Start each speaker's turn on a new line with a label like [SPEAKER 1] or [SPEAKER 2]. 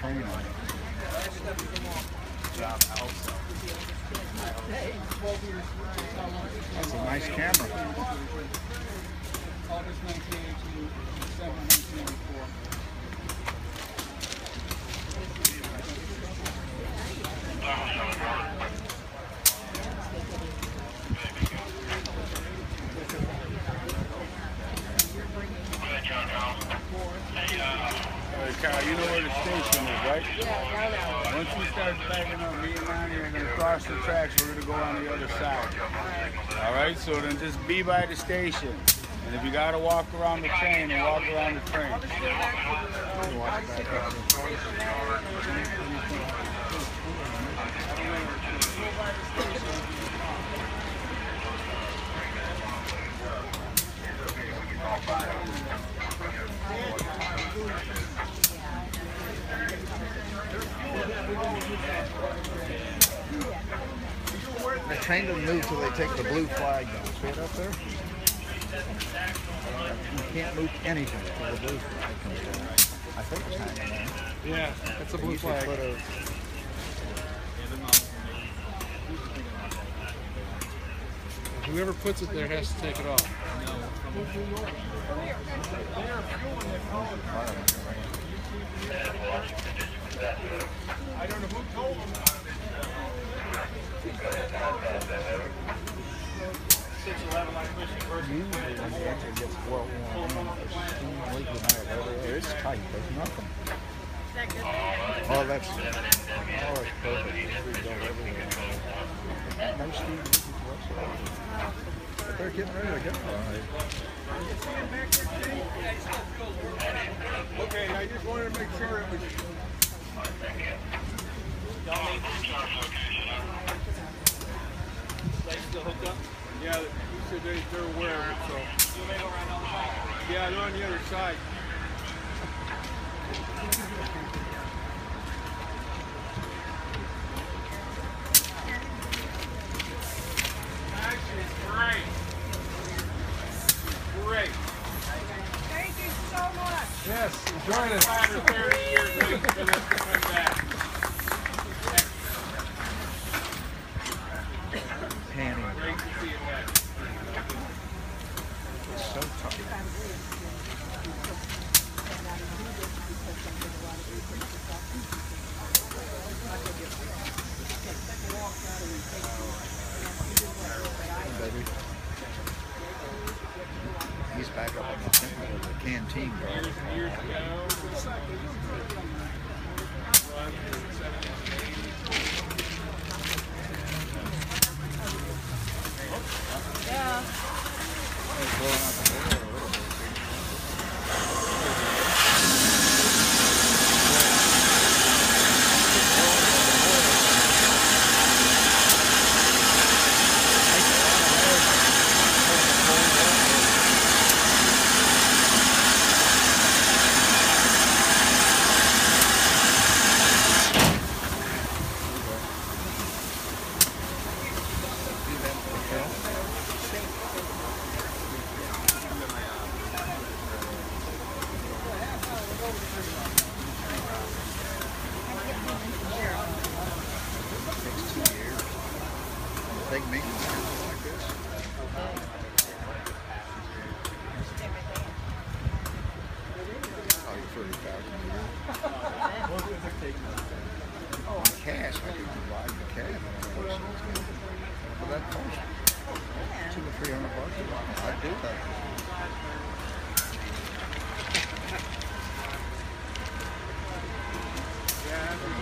[SPEAKER 1] chain on it. That's a nice camera.
[SPEAKER 2] August 1982, December 1984.
[SPEAKER 1] Kyle, you know where the station is, right?
[SPEAKER 3] Yeah,
[SPEAKER 1] Once you start backing up, me and Lonnie are going to cross the tracks. We're going to go on the other side. All right, so then just be by the station. And if you got to walk around the train, then walk around the train.
[SPEAKER 4] The train doesn't move till they take the blue flag down. See it up there? You can't move anything until the blue flag comes down. I think it's hanging there.
[SPEAKER 2] Yeah, that's a blue flag. Whoever puts it there has to take it off. I don't know who told them. 611 like Mission First.
[SPEAKER 4] Usually when the engine gets well warm, there's steam leaking out everywhere. It's tight. There's nothing. Oh, that's perfect. It's free to go everywhere. No steam leakage whatsoever. But they're getting ready to go.
[SPEAKER 2] Okay, I just wanted to make sure it was. They still hooked up? Yeah, he said they're aware of it, so. Yeah, they're on the other side. Actually, it's great. Great.
[SPEAKER 3] Thank you so much.
[SPEAKER 2] Yes, enjoy it. 5 or 30 years waiting for this to come back.
[SPEAKER 4] Panning.
[SPEAKER 2] Great to see it back.
[SPEAKER 4] It's so tight. Baby. He's back up on the canteen guard.
[SPEAKER 2] Years ago.
[SPEAKER 3] Yeah.
[SPEAKER 4] Big maintenance cruiser like this. Oh, you're 30,000 a year. On cash, I could ride the cab. But that costs $200 or $300 a month. I'd do that.
[SPEAKER 2] Yeah,